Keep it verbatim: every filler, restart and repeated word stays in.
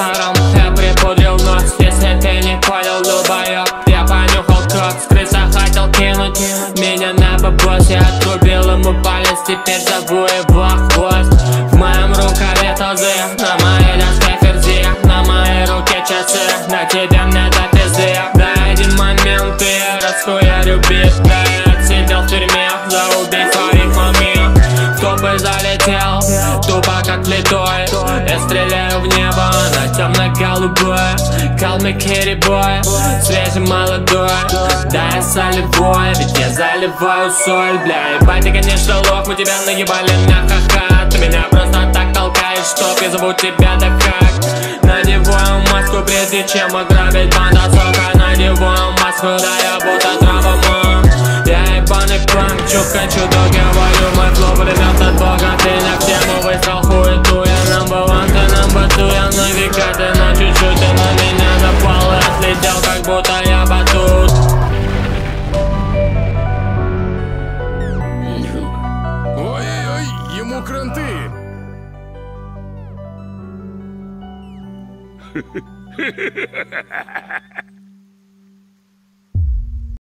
вечером я припудрил нос. Если ты не понял, долбоёб, я понюхал кровь. С крыса хотел кинуть меня на бабос. Я отрубил ему палец, теперь зову его хвост. В моем рукаве тазы, на моей доске ферзи, на моей руке часы, на тебе мне до пизды. Да, один момент ты расхуярю бит. Да, я отсидел в тюрьме за убийство их мами. Кто бы залетел, тупо как влитой. Я стреляю в небо на темно-голубое. Call me kitty boy, свежий молодой. Да, я солевой, ведь я заливаю соль. Бля, ебать, ты, конечно, лох, мы тебя нагибали на ха-ха. Ты меня просто так толкаешь, чтоб я зову тебя да как. Надеваю маску, прежде чем ограбить банда, сука. Надеваю маску, да я будто травма. Я ебаный пранк, чё хочу, то говорю. Мой флоу плывет от бога, ты на тему выстрел хуету. Я number one, ты number two, я на века, ты на чуть-чуть. Ты на меня напал и отлетел, как будто я батут. Ой-ой-ой, ему кранты.